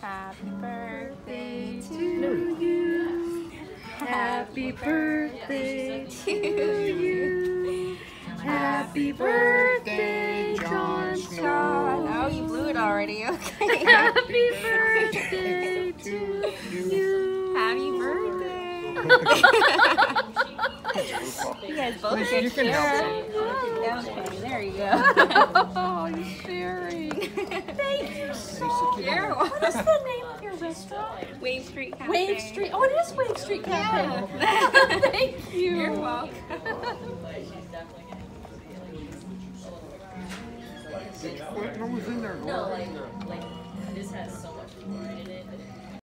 Happy birthday to you. Happy birthday to you. Happy birthday, Jon Snow. Oh, you blew it already. Okay. Happy birthday to you. Happy birthday. You guys both Listen, you can help Okay, there you go. Oh, you're sharing. Thank you so much. What is the name of your restaurant? Wave Street Cafe. Wave Street. Oh, it is Wave Street Cafe. Yeah. Thank you. You're welcome. What was in there? No, like this has so much fluoride in it.